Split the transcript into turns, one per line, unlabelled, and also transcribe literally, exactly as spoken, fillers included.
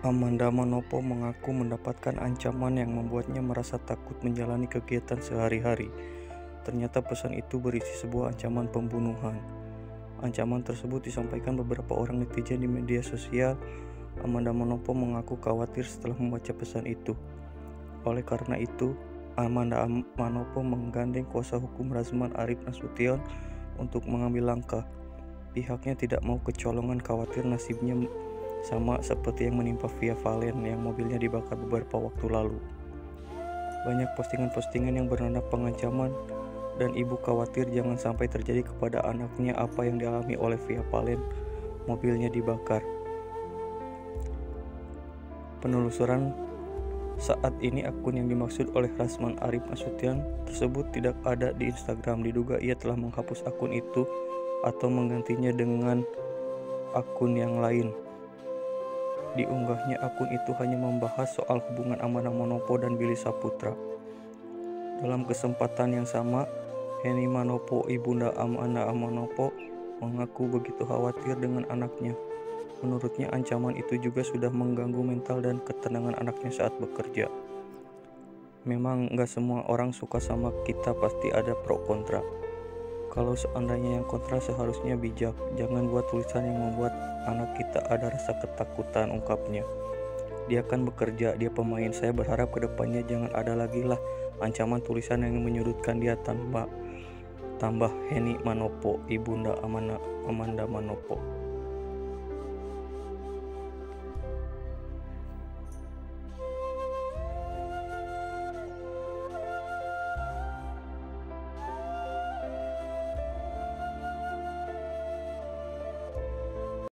Amanda Manopo mengaku mendapatkan ancaman yang membuatnya merasa takut menjalani kegiatan sehari-hari. Ternyata pesan itu berisi sebuah ancaman pembunuhan. Ancaman tersebut disampaikan beberapa orang netizen di media sosial. Amanda Manopo mengaku khawatir setelah membaca pesan itu. Oleh karena itu, Amanda Manopo menggandeng kuasa hukum Razman Arif Nasution untuk mengambil langkah. Pihaknya tidak mau kecolongan, khawatir nasibnya sama seperti yang menimpa Via Valen yang mobilnya dibakar beberapa waktu lalu. Banyak postingan-postingan yang bernada pengancaman, dan ibu khawatir jangan sampai terjadi kepada anaknya apa yang dialami oleh Via Valen, mobilnya dibakar. Penelusuran saat ini akun yang dimaksud oleh Razman Arif Nasution tersebut tidak ada di Instagram. Diduga ia telah menghapus akun itu atau menggantinya dengan akun yang lain. Diunggahnya akun itu hanya membahas soal hubungan Amanda Manopo dan Billy Saputra. Dalam kesempatan yang sama, Henny Manopo, ibunda Amanda Manopo, mengaku begitu khawatir dengan anaknya. Menurutnya ancaman itu juga sudah mengganggu mental dan ketenangan anaknya saat bekerja. Memang gak semua orang suka sama kita, pasti ada pro kontra. Kalau seandainya yang kontra seharusnya bijak, jangan buat tulisan yang membuat anak kita ada rasa ketakutan, ungkapnya. Dia kan bekerja, dia pemain, saya berharap kedepannya jangan ada lagi lah ancaman tulisan yang menyudutkan dia, tanpa tambah Henny Manopo, ibunda Amanda Manopo.